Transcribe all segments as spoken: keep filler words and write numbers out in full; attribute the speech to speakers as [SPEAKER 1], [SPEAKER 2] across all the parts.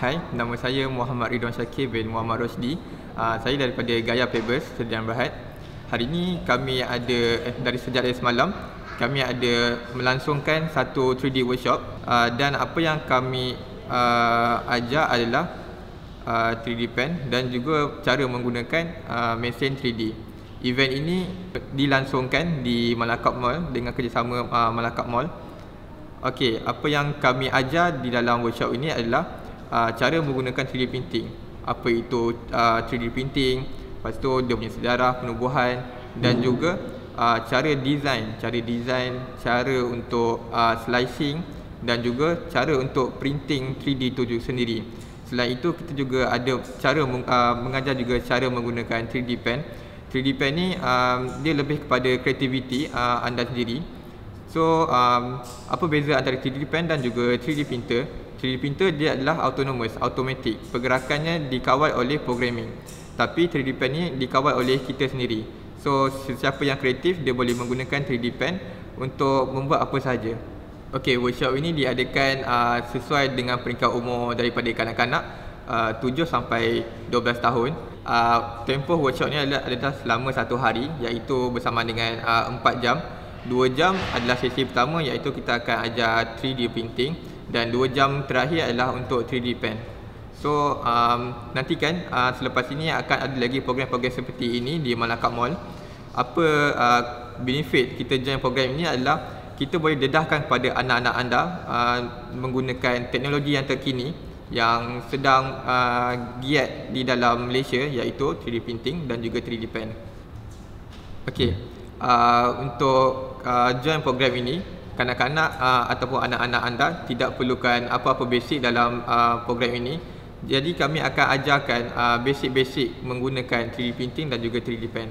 [SPEAKER 1] Hai, nama saya Muhammad Ridwan Syakir bin Muhammad Rosdi. Uh, saya daripada Gaya Fabers, Sdn Bhd. Hari ini kami ada, eh, dari sejak dari semalam, kami ada melangsungkan satu three D workshop uh, dan apa yang kami uh, ajar adalah uh, three D pen dan juga cara menggunakan uh, mesin three D. Event ini dilangsungkan di Malakap Mall dengan kerjasama uh, Malakap Mall. Okey, apa yang kami ajar di dalam workshop ini adalah uh, cara menggunakan three D printing. Apa itu uh, three D printing, lepas tu dia punya sejarah penubuhan dan hmm. juga uh, cara design, cara design, cara untuk uh, slicing dan juga cara untuk printing three D tu sendiri. Selain itu kita juga ada cara uh, mengajar juga cara menggunakan three D pen. three D pen ni um, dia lebih kepada kreativiti uh, anda sendiri. So, um, apa beza antara three D pen dan juga three D printer? three D printer dia adalah autonomous, automatic. Pergerakannya dikawal oleh programming. Tapi three D pen ni dikawal oleh kita sendiri. So, sesiapa yang kreatif dia boleh menggunakan three D pen untuk membuat apa sahaja. Okey, workshop ini diadakan uh, sesuai dengan peringkat umur daripada kanak-kanak uh, tujuh sampai dua belas tahun. Uh, tempoh workshop ni adalah, adalah selama satu hari, iaitu bersama dengan uh, empat jam. Dua jam adalah sesi pertama, iaitu kita akan ajar three D printing, dan dua jam terakhir adalah untuk three D pen. So um, nantikan uh, selepas ini akan ada lagi program-program seperti ini di Malakap Mall. Apa uh, benefit kita join program ini adalah kita boleh dedahkan kepada anak-anak anda uh, menggunakan teknologi yang terkini yang sedang uh, giat di dalam Malaysia, iaitu three D printing dan juga three D pen. Okey. Uh, untuk uh, join program ini, kanak-kanak uh, ataupun anak-anak anda tidak perlukan apa-apa basic dalam uh, program ini. Jadi kami akan ajarkan uh, basic-basic menggunakan three D printing dan juga three D pen.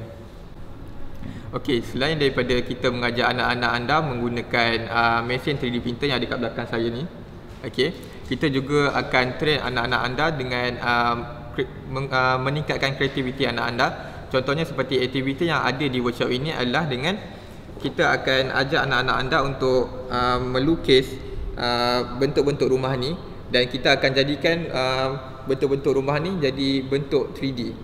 [SPEAKER 1] Okey, selain daripada kita mengajar anak-anak anda menggunakan uh, mesin three D printer yang ada kat belakang saya ni, okey, kita juga akan train anak-anak anda dengan uh, uh, meningkatkan kreativiti anak anda. Contohnya seperti aktiviti yang ada di workshop ini adalah dengan kita akan ajak anak-anak anda untuk uh, melukis uh, bentuk-bentuk rumah ni, dan kita akan jadikan uh, bentuk-bentuk rumah ni jadi bentuk three D.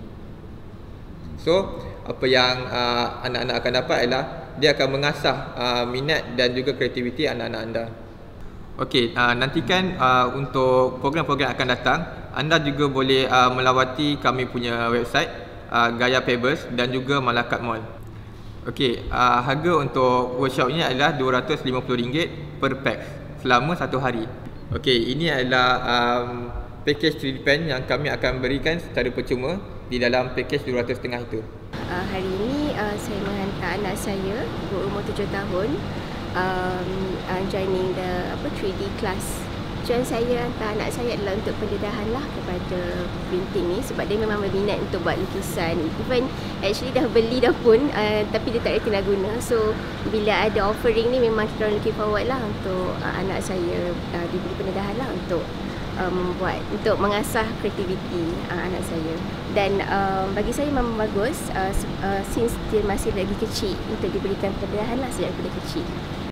[SPEAKER 1] So, apa yang uh, anak-anak akan dapat adalah dia akan mengasah uh, minat dan juga kreativiti anak-anak anda. Okey, uh, nantikan uh, untuk program-program akan datang, anda juga boleh uh, melawati kami punya website Uh, Gaya Fabers dan juga Malakap Mall. Okey, uh, harga untuk workshop ini adalah dua ratus lima puluh ringgit per pax selama satu hari. Okey, ini adalah um, package three D pen yang kami akan berikan secara percuma di dalam package dua ratus ringgit itu.
[SPEAKER 2] Uh, hari ini uh, saya menghantar anak saya berumur tujuh tahun um, uh, joining the apa three D class. Tujuan saya hantar anak saya adalah untuk pendedahan lah kepada printing ni, sebab dia memang berminat untuk buat lukisan. Even actually dah beli dah pun, uh, tapi dia tak reti nak guna. So bila ada offering ni memang kita looking forward lah untuk uh, anak saya uh, diberi pendedahan lah untuk um, buat, untuk mengasah kreativiti uh, anak saya. Dan um, bagi saya memang bagus uh, uh, since dia masih lagi kecil, untuk diberikan pendedahan lah sejak daripada kecil.